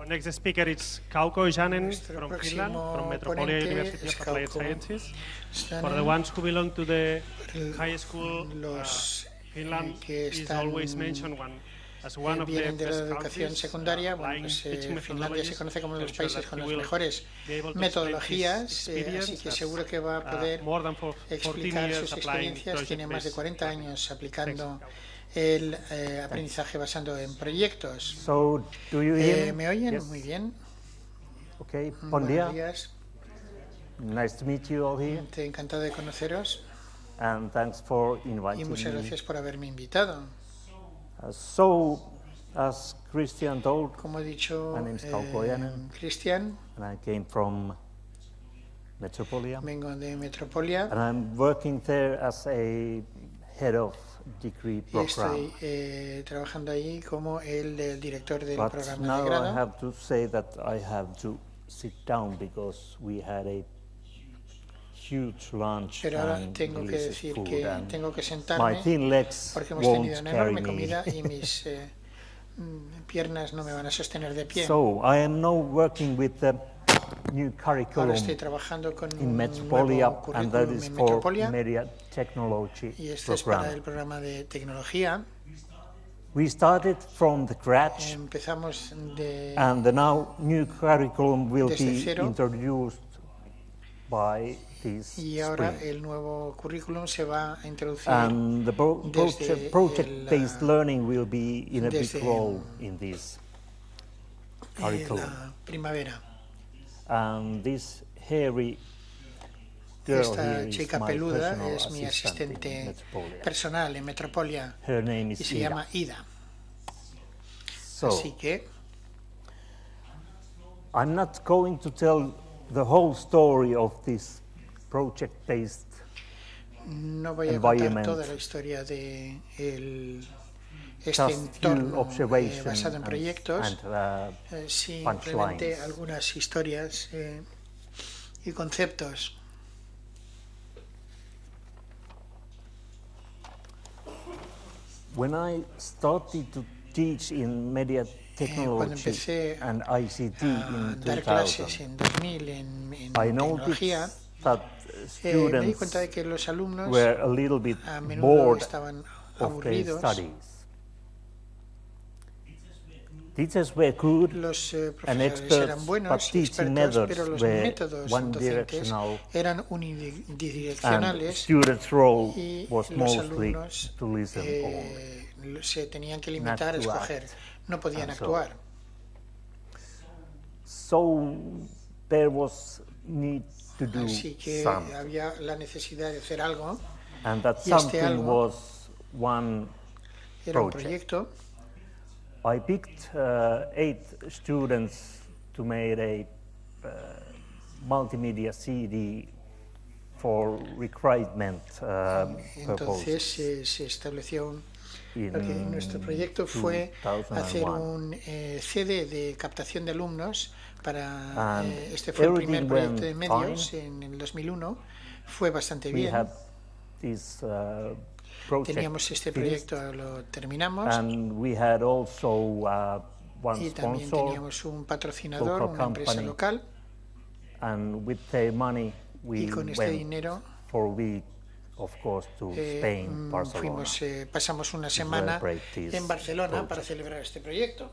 Our next speaker is Kauko Janen Nuestro from Finland, from próximo Metropolia ponente University es of Applied Kauko Sciences. Janen. For the ones who belong to the high school, Los Finland que is están always mentioned as one of the vienen de la best educación countries, secundaria, applying teaching Finlandia se methodologies conoce como uno de los to ensure países that con he las will mejores be able to metodologías, explain his así que experience seguro que va a as, poder more than 14 explicar years sus applying experiencias. Tiene más de 40 project-based años aplicando learning. el aprendizaje basado en proyectos. So, do you hear me? ¿Me oyen? Yes. Muy bien. Okay, bon Buenos dia. días. Nice to meet you all here, Encantado de conoceros and thanks for y inviting muchas me. gracias por haberme invitado. As Christian told, Como he dicho, My name is Kauko Janen. Cristian, and I came from Metropolia, vengo de Metropolia and I'm working there as a head of degree y program. estoy trabajando allí como el director del But programa de now I grado. have to say that I have to sit down because we had a huge lunch Pero ahora and tengo que delicious decir food, que and tengo que my sentarme thin legs porque hemos won't tenido una carry enorme me. comida y mis piernas no me van a sostener de pie. So I am now working with the new Ahora curriculum estoy trabajando con in un Metropolia, nuevo and that currículum is en for Metropolia media technology y este es para program. el programa de tecnología. We started from the scratch, Empezamos and the now new curriculum will desde be cero. introduced by this Y ahora spring. el nuevo currículum se va a introducir And the desde project-based learning will be in a big desde role in this curriculum. la primavera. And this hairy girl Esta here is chica my peluda personal es mi assistant in asistente Metropolia. personal en Metropolia Her name y is se Ida. llama Ida. So, Así que I'm not going to tell the whole story of this project-based no voy a contar environment. toda la historia de este Just few entorno observations basado en proyectos, simplemente punchlines. algunas historias y conceptos. When I started to teach in media Cuando technology empecé and ICT a in dar clases 2000, en 2000 en I tecnología, noticed that me di cuenta students de que los alumnos were a little bit a menudo bored estaban of their aburridos. studies. Teachers were good Los and profesores experts, eran but buenos y teaching expertos, methods pero los were métodos one docentes directional, eran and unidireccionales students' role y was los mostly alumnos to listen only. se tenían que limitar a to escoger, act. no podían And so actuar. So there was need to do Así que something, había la necesidad de hacer algo and that y este something algo was one era un project. proyecto. I picked 8 students to make a multimedia CD for recruitment Entonces purposes. se estableció In porque nuestro proyecto fue hacer 2001. un CD de captación de alumnos para And este fue el primer everything proyecto de went medios fine. en el 2001, fue bastante We bien. had this project Teníamos este finished, proyecto, lo terminamos and we had also one y también sponsor, teníamos un patrocinador, local una empresa company, local, and with their money we y con este went dinero for a week, of course, to Spain, Barcelona. pasamos una semana celebrate this en Barcelona project. para celebrar este proyecto.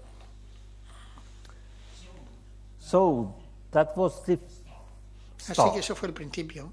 So that was the Así start. que eso fue el principio.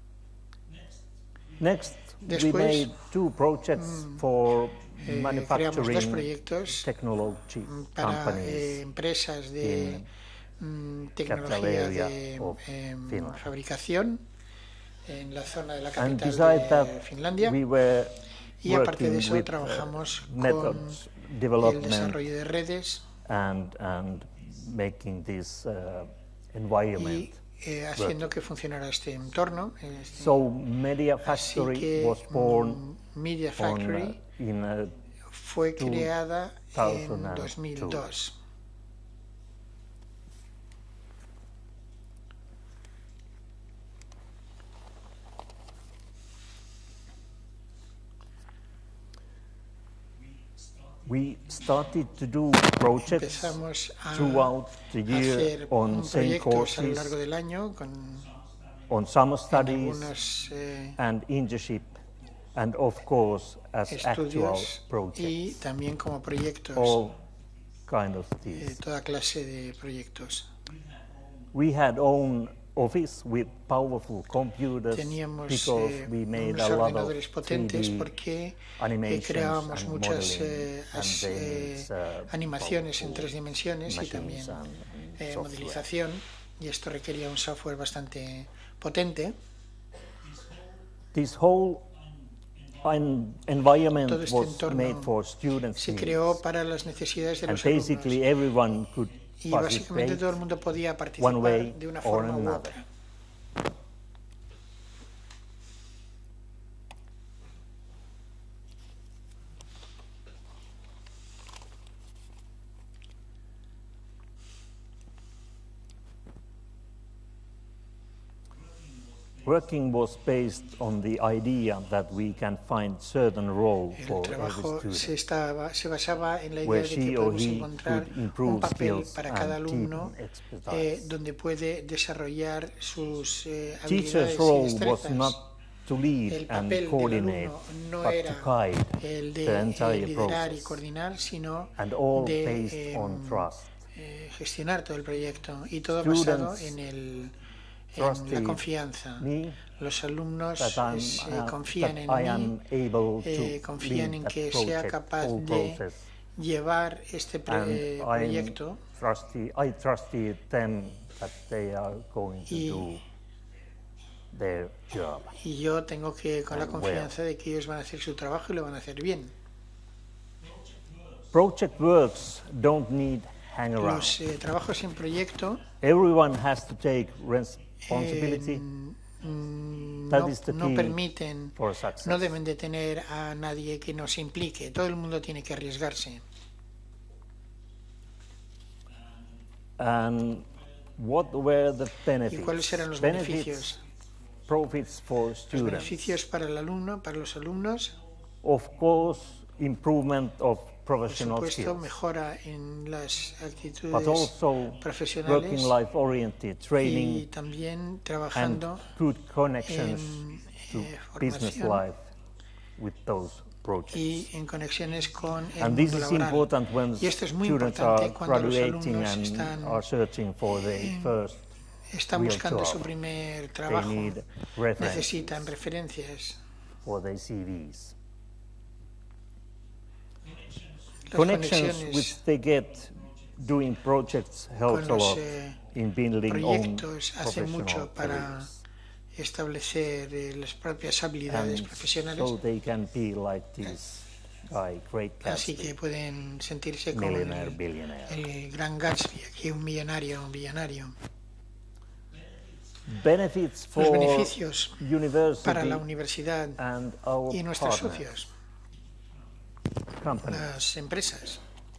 Next, Después, we made 2 projects for creamos 2 manufacturing proyectos technology para companies empresas de capital tecnología area de of Finland. fabricación en la zona de la And capital besides de that, Finlandia. we were Y aparte de working eso, with trabajamos con methods el development desarrollo de redes and making this environment. y haciendo que funcionara este entorno. So Media Así Factory que was born Media Factory in fue creada en 2002. 2002. We started to do projects Empezamos a throughout the year hacer on same proyectos a lo courses, largo del año con on summer en studies algunos and internship, and of course as actual estudios y projects, también como proyectos, all kind of these. toda clase de proyectos. We had own office with powerful computers Teníamos because we made unos a lot of ordenadores potentes 3D porque animations creábamos and muchas modeling, and then it's, animaciones en powerful 3 dimensiones y machines también and software. modelización, y esto requería un software bastante potente. This whole environment Todo este was entorno made for students' se needs, creó para las necesidades de and los alumnos, basically everyone could y básicamente participate todo el mundo podía one participar way de una or forma u another. otra. Working was based on the idea that we can find certain role El for every trabajo student, se basaba en la idea where de que she or podemos he encontrar could improve un papel skills para cada and alumno deepen expertise. donde puede desarrollar sus Teacher's habilidades y role was destrezas. not to lead El and papel del coordinate, alumno no but era to guide el the de entire liderar y process, coordinar, sino and all de based on trust. gestionar todo el proyecto, y todo Students basado en la trusted confianza. me Los alumnos that confían that en I mí, am able to confían lead en that que sea project, capaz whole de process, llevar este and proyecto, I trusted them that they are going to Y- do their job. y yo tengo que con la And confianza de que ellos van a hacer su trabajo y lo van a hacer bien. Project works don't need hang around. Los trabajos en proyecto Everyone has to take responsibility That is the no key permiten, for success. no deben de tener a nadie que nos implique. Todo el mundo tiene que arriesgarse. And what were the ¿Y benefits? cuáles eran los Benefits, beneficios? profits for Los students. beneficios para el alumno, para los alumnos, Of course, improvement of por professional supuesto, skills, mejora en las but actitudes also profesionales working life oriented y training también and trabajando good connections en to business formación life with those projects. y en conexiones con el And this mundo is laboral. important when Y esto es muy students importante are cuando los graduating alumnos and están are searching for their first Están real buscando su job. primer They trabajo, need references necesitan referencias. for their CVs. Las Connections conexiones which they get doing projects helps a con los lot in building own proyectos hace professional mucho para careers. establecer las propias habilidades And profesionales, so they can be like this guy, Great así que Gatsby, pueden sentirse como millionaire, billionaire. el gran Gatsby, aquí un millonario, un billonario. Benefits for Los beneficios university para la universidad and our y nuestros partners, socios, companies. las empresas.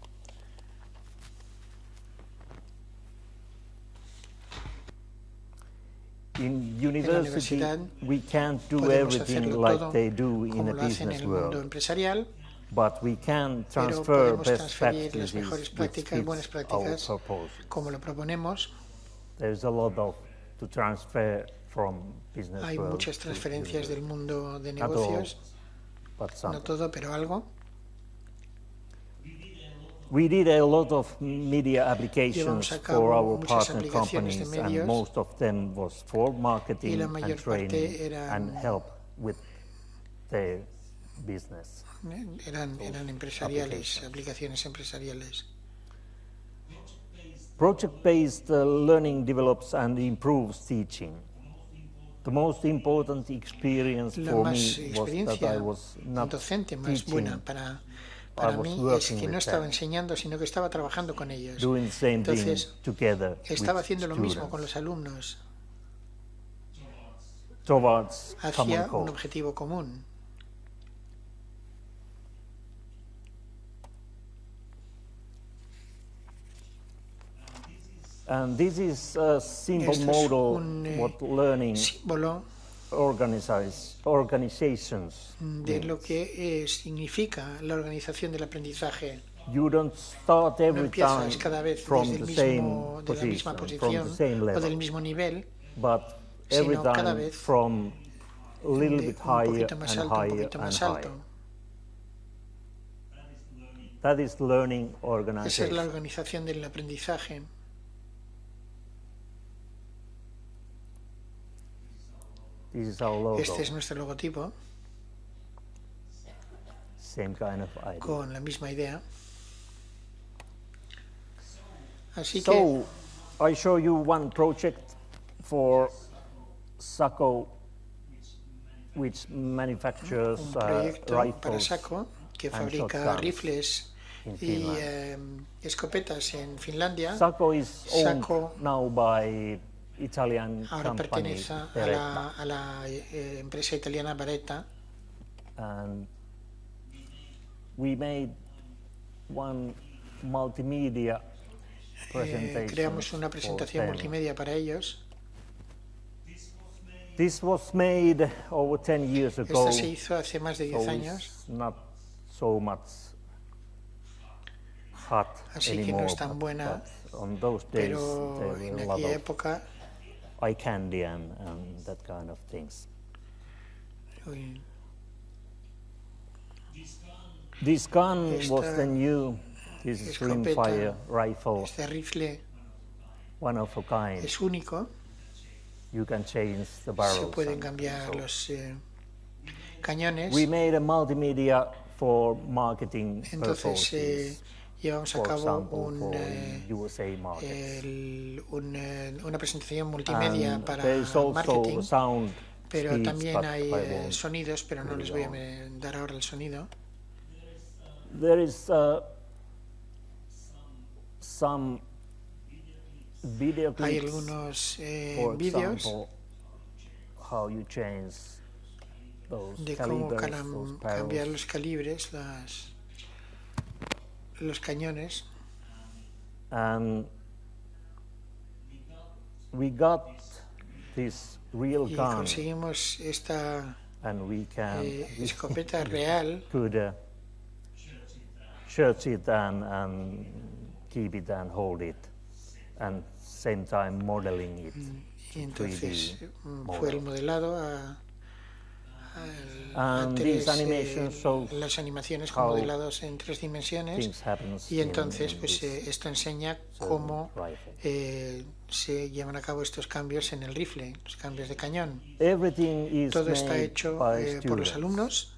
In university, universidad we can't do podemos everything hacerlo like todo they do in como a lo hacen en business el mundo world, empresarial, but we can pero transfer podemos best transferir las practices mejores which prácticas, buenas fits our prácticas, purpose. como lo proponemos. There's a lot of to transfer from business Hay world muchas to transferencias del university. mundo de Not all, negocios, but some. no todo, pero algo. We did a lot of media applications Llevamos a cabo for our muchas partner aplicaciones de companies, and medios, most of them was for y marketing la and mayor training parte eran- and help with their business. Eran empresariales, aplicaciones empresariales. Project-based learning develops and improves teaching. The most important experience La for más me was that experiencia I was not docente más teaching, buena para was mí es working que no with estaba them. enseñando, sino que estaba trabajando con ellos. doing the same thing Entonces, together Estaba with haciendo lo mismo students con los alumnos, towards common hacia un goals. objetivo común. And this is a simple Esto es model un, what learning símbolo organizations de lo que significa la organización del aprendizaje. you don't start No every time empiezas cada vez from desde the same de la misma position, from posición the same o level, del mismo nivel, but every sino cada time vez from a little de bit un higher poquito más and alto, un higher poquito and más higher. alto. That is learning Esa es la organization. organización del aprendizaje. This is our logo. Este es nuestro logotipo, Same kind of idea. con la misma idea. Así que So, I show you one project for SACO, which manufactures un proyecto para rifles SACO que and fabrica shotguns rifles in y Finland. escopetas en Finlandia. SACO is owned SACO now by Italian ahora company pertenece Beretta, a la empresa italiana Beretta, and we made one multimedia presentation. creamos una for presentación them. multimedia para ellos. This was made over 10 years ago, Esta se hizo hace más de 10 so años, it's not so much hot así que anymore, no es tan buena, but on those days pero there en were a lot aquella of época eye candy and that kind of things. uy, This gun was Esta the new, this is escopeta, rimfire rifle, este rifle one of a kind. es único, You can change the se barrels. pueden and cambiar so. los cañones. We made a multimedia for marketing Entonces purposes, llevamos a for cabo example, for USA markets. una presentación multimedia And para there is also marketing, sound pero speech, también but hay I won't sonidos, pero no put les it voy a on. dar ahora el sonido. There is some video Hay clips, algunos for vídeos example, how you change those de cómo calibers, those cambiar barrels. los calibres, los cañones. And we got this real Y gun, conseguimos esta and we can escopeta real could search it and keep it and hold it, and same time modeling it. y entonces 3D fue el model. modelado And these animations show las animaciones how con modelados en 3 dimensiones. things happens Y entonces in pues this esto enseña certain cómo rifle. se llevan a cabo estos cambios en el rifle, los cambios de cañón. Everything is Todo está made hecho by por los students. alumnos.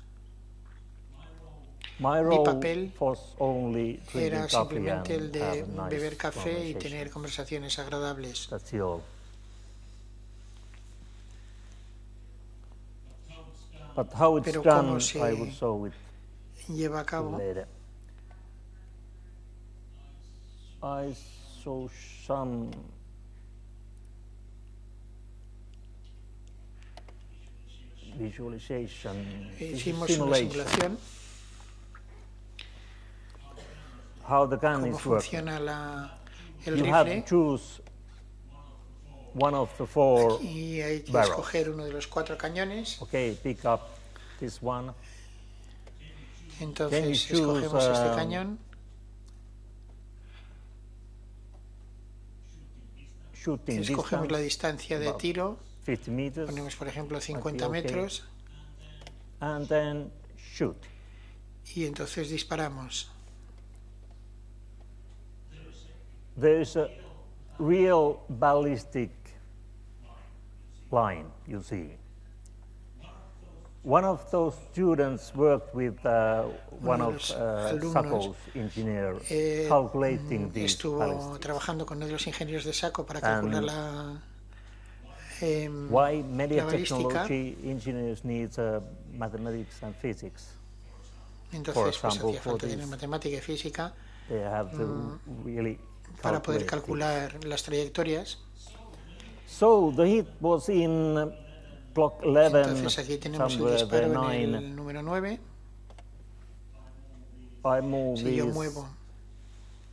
My role papel was only drinking Era coffee simplemente el and de have a nice beber café y conversation. tener conversaciones agradables. That's all. But how it's Pero done, cómo se I will show it lleva a cabo. later. I saw some visualization, Hicimos una simulation, simulación, how the gun cómo is working. funciona el You have to rifle. choose one of the 4. Y hay que barrels. escoger uno de los 4 cañones. Okay, pick up this one. Entonces choose, escogemos este cañón. Shooting Escogemos la distance, distancia de about tiro. 50 meters, Ponemos, por ejemplo, 50 okay. metros. and then shoot. Y entonces disparamos. There is a real ballistic line, you see. One of those students worked with one de of los alumnos, SACO's engineer calculating these Estuvo ballistics. trabajando con uno de los ingenieros de SACO para And calcular la Why media la balística. technology engineers need mathematics and physics? Entonces pues example, hacía for falta tener this, matemática y física They have to really para poder calculate calcular las trayectorias. this. So the hit was in block 11, Entonces aquí tenemos el somewhere there disparo en 9. el número 9. I move Si yo this muevo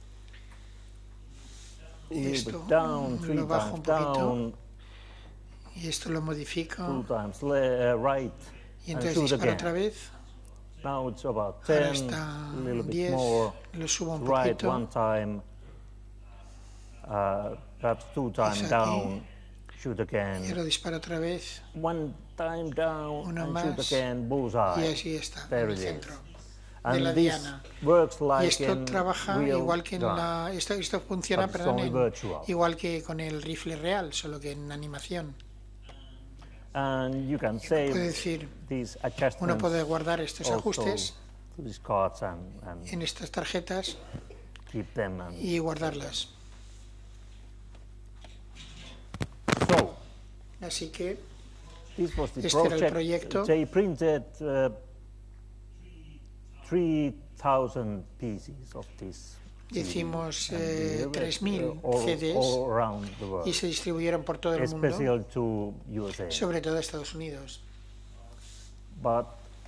a little esto, bit down, 3 lo bajo un times poquito, down, Y esto lo modifico. 2 times right, Y and entonces shoot disparo again. otra vez. Now it's about Ahora 10, está a little bit 10. more. Lo subo un Right poquito. one time, perhaps 2 times aquí. down, shoot Y again. ahora disparo otra vez. 1 time down, Uno and más. shoot again, bullseye. Y así está, en There el it is. centro de And la this diana. works Y like esto in trabaja real igual que en gun. la... Esto funciona, But it's perdón, only virtual. igual que con el rifle real, solo que en animación. And you can Puede save decir, these uno adjustments puede guardar estos also ajustes to these cards and en estas tarjetas keep them. And y guardarlas. so Así que this was the este era el project. proyecto. They printed 3,000 pieces of this. hicimos and we 3.000 all CDs around the world, y se distribuyeron por todo el mundo, especially to USA. sobre todo Estados Unidos. But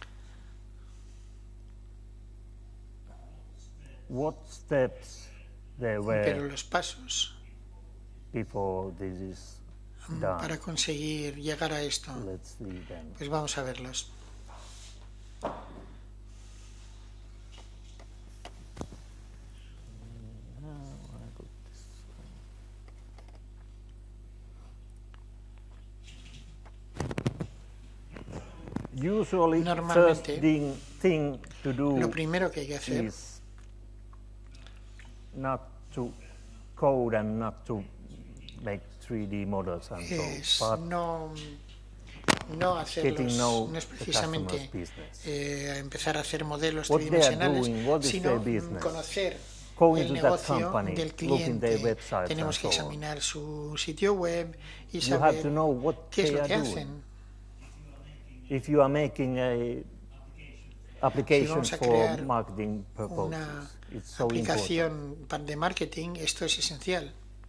what steps there Pero were los pasos before this is done? para conseguir llegar a esto, Let's see them. pues vamos a verlos. Usually, first Normalmente, thing to do Lo primero que hay que hacer is not to code and not to make 3D models and es so, but no hacerlos, getting know no es the precisamente customer's business. Empezar a hacer modelos What they are tridimensionales, doing, what is sino their business. conocer Go el into that negocio company, del look in their cliente. websites Tenemos and que so on. examinar su sitio web y You have to saber know what qué es they lo are que doing. hacen. If you are making a application vamos a for crear marketing purposes, Una it's so important. aplicación de marketing, esto es esencial.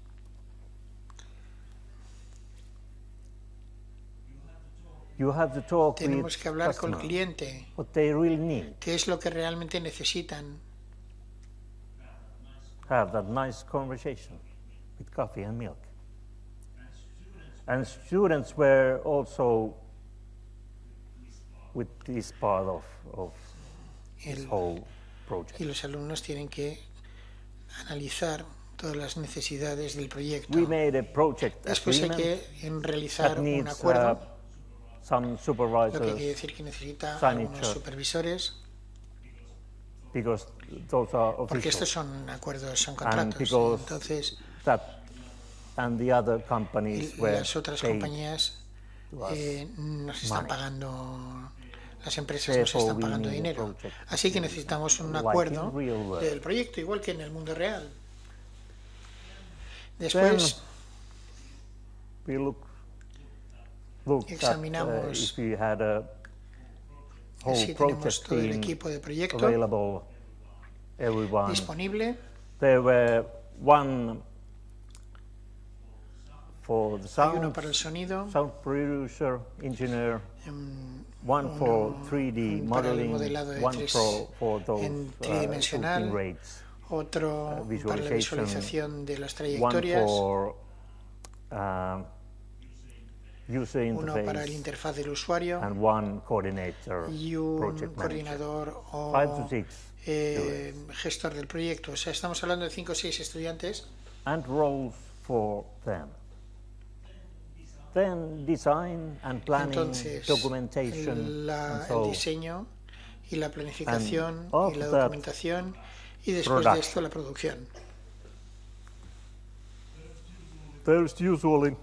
You have to talk Tenemos with que hablar con el customer, cliente, what they really need. qué es lo que realmente necesitan. Have that nice conversation with coffee and milk. And students were also with this part of this El- whole project. Y los alumnos tienen que analizar todas las necesidades del proyecto. We made a project Después hay agreement que realizar that un needs acuerdo, some lo que supervisors quiere decir que necesita signature. algunos supervisores, because those are porque estos official. son acuerdos, son And contratos. because Entonces, that and the other companies were las otras paid compañías to us. nos están money. pagando, las empresas nos Therefore, están we pagando need a dinero. project Así que necesitamos un like in acuerdo real world. del proyecto, igual que en el mundo real. Después We looked at examinamos if we had a whole si tenemos project todo el team equipo de proyecto available, everyone. disponible. There were one for the Hay uno sound, para el sonido, sound producer, engineer, one for 3D para el modeling, modelado de one for those en tridimensional, shooting rates, otro para la visualización de las one trayectorias, for user uno para el interface, interfaz del usuario and one coordinator, y un project manager. coordinador o 5 to 6 gestor del proyecto. O sea, estamos hablando de 5 o 6 estudiantes and roles for them. Then design and planning, Entonces, documentation, and el so diseño y la planificación And y la of that, documentación y después de production. esto la producción. there's usually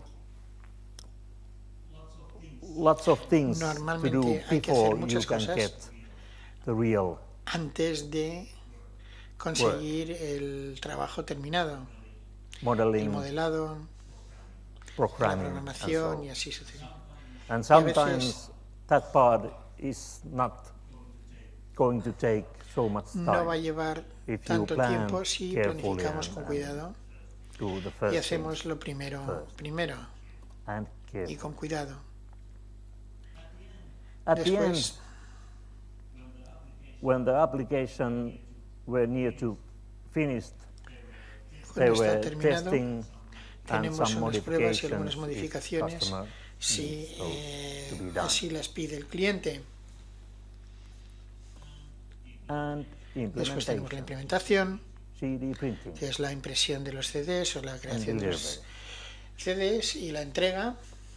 lots of things to Normalmente do hay que hacer before you muchas can cosas get the real antes de conseguir el trabajo terminado, el modeling, modelado, la programming, and programación so y así sucesivamente. And a veces- sometimes that part is not going to take so much No va a time. llevar If you tanto plan tiempo si carefully planificamos and- con cuidado Do the first y hacemos thing lo primero first. and y carefully. con cuidado. At the end, Después, when the application were near to finished, they cuando está were terminado, testing and tenemos some unas pruebas y modifications algunas if modificaciones customer si needs to be done. así las pide el cliente. And Después tenemos la implementation, implementación, CD printing, que es la impresión de los CDs o la and creación de los delivery. CDs y la entrega.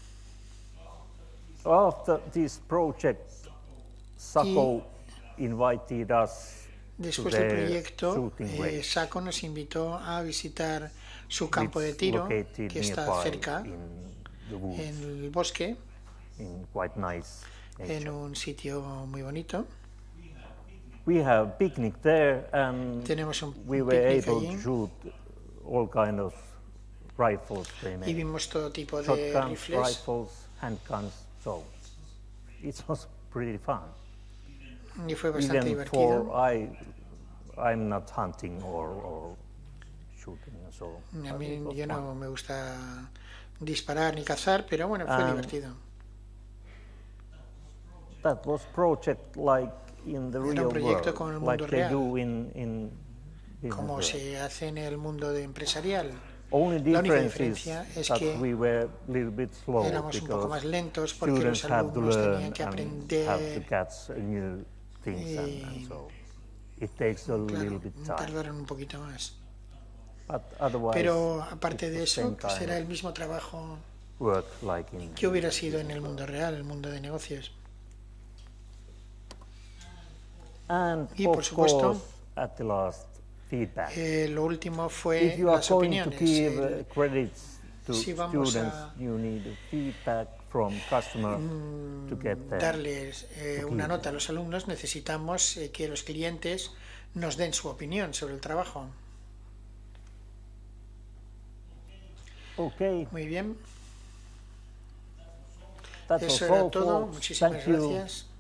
After this project, SACO invited us to Después del their proyecto, shooting range, SACO nos invitó a visitar su campo de which tiro, located que está nearby cerca, in the woods, en el bosque, in quite nice en nature. un sitio muy bonito. We have picnic there, and Tenemos un we were picnic able allí to shoot all kind of rifles they y made. vimos todo tipo de Shotguns, rifles. rifles, handguns, so it was pretty fun. Y fue bastante Even divertido. for I'm not hunting or shooting, so A it mí was yo fun. no me gusta disparar ni cazar, pero bueno, fue divertido. That was project like in the Era un real proyecto con el world, mundo like they real. do in business Como world. se hace en el mundo empresarial. Only La única difference is diferencia es that que we were a little bit slow éramos un poco más because lentos porque los students have to alumnos learn tenían que and have to aprender. catch new things and so it takes a little Claro, bit time. tardaron un poquito más. But otherwise, Pero aparte it's de the eso, same pues kind era of el mismo trabajo work like in que hubiera sido en el mundo real, el mundo de negocios. and Y, por of supuesto, course at the last feedback. Lo último If fue you are las going to opiniones. give credits to si vamos students, a you need feedback from customer to get them. Darles una nota a los alumnos, necesitamos que los clientes nos den su opinión sobre el trabajo. Okay, Muy bien, that's eso all era todo. folks. Muchísimas Thank you. gracias.